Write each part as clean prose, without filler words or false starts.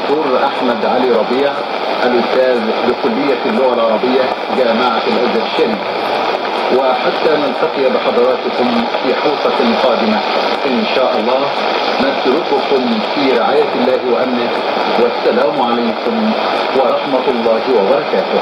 الدكتور أحمد علي ربيع، الأستاذ بكلية اللغة العربية جامعة الأزهر الشريف. وحتى نلتقي بحضراتكم في حلقة قادمة إن شاء الله، نترككم في رعاية الله وأمنه، والسلام عليكم ورحمة الله وبركاته.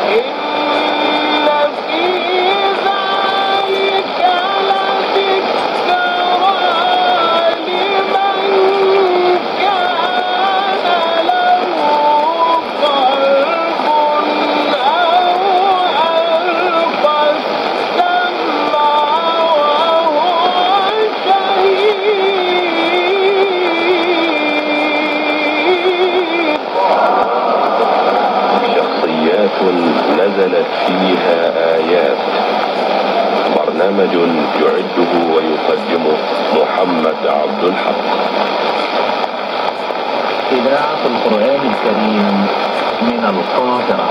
نزلت فيها آيات. برنامج يعده ويقدمه محمد عبد الحق. إذاعة القرآن الكريم من القاهرة.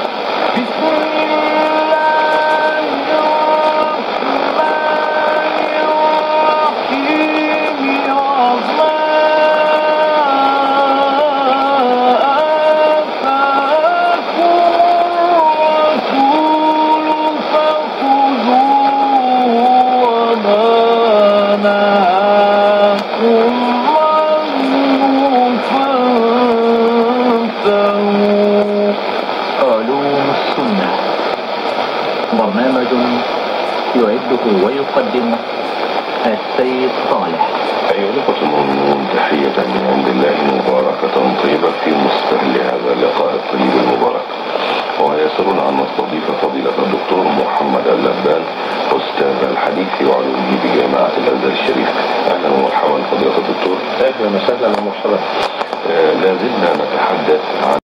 علوم السنة، برنامج يعده ويقدمه السيد صالح. أيها الأخوة المؤمنون، تحية من عند الله مباركة طيبة في مستهل هذا اللقاء الطيب المبارك. ويسرنا أن نستضيف فضيلة الدكتور محمد اللبان، أستاذ الحديث وعلومه بجامعة الأزهر الشريف. أهلا ومرحبا فضيلة الدكتور. أهلا وسهلا ومرحبا. لا زلنا نتحدث عن